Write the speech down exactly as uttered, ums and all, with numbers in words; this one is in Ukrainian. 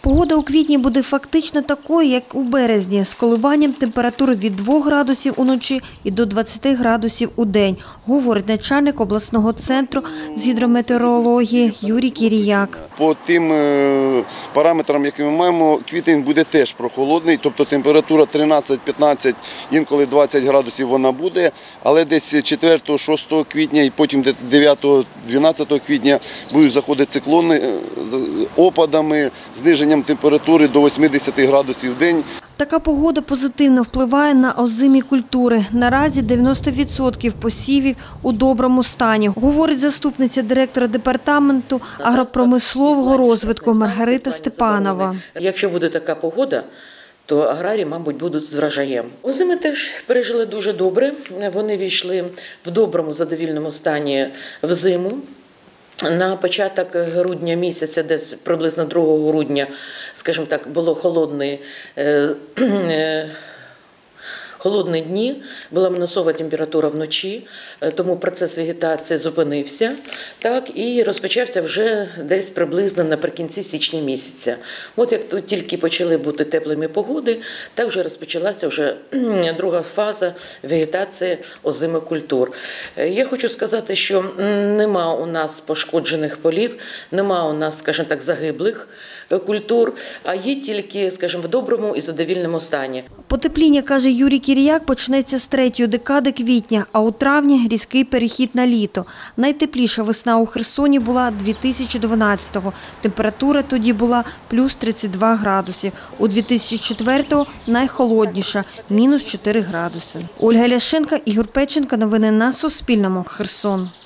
Погода у квітні буде фактично такою, як у березні, з коливанням температури від двох градусів уночі і до двадцяти градусів у день, говорить начальник обласного центру з гідрометеорології Юрій Кіріяк. По тим параметрам, які ми маємо, квітень буде теж прохолодний, тобто температура тринадцять-п'ятнадцять, інколи двадцять градусів вона буде, але десь четвертого-шостого квітня і потім дев'ятого-дванадцятого квітня будуть заходити циклони з опадами, зниженням температури до восьмидесяти градусів в день. Така погода позитивно впливає на озимі культури. Наразі дев'яносто відсотків посівів у доброму стані, говорить заступниця директора департаменту агропромислового розвитку Маргарита Степанова. Якщо буде така погода, то аграрії, мабуть, будуть з врожаєм. Озими теж пережили дуже добре. Вони війшли в доброму, задовільному стані в зиму. На початок грудня місяця, десь приблизно другого грудня, скажімо так, було холодний, е, е, холодні дні, була мінусова температура вночі, тому процес вегетації зупинився, так, і розпочався вже десь приблизно наприкінці січня місяця. От як тут тільки почали бути теплими погоди, так вже розпочалася вже друга фаза вегетації озимих культур. Я хочу сказати, що нема у нас пошкоджених полів, нема у нас, скажімо так, загиблих культур, а є тільки, скажімо, в доброму і задовільному стані. Потепління, каже Юрій Кіріяк, почнеться з третьої декади квітня, а у травні – різкий перехід на літо. Найтепліша весна у Херсоні була дві тисячі дванадцятого. Температура тоді була плюс тридцять два градуси. У дві тисячі четвертого – найхолодніша – мінус чотири градуси. Ольга Ляшенко, Ігор Печенко. Новини на Суспільному. Херсон.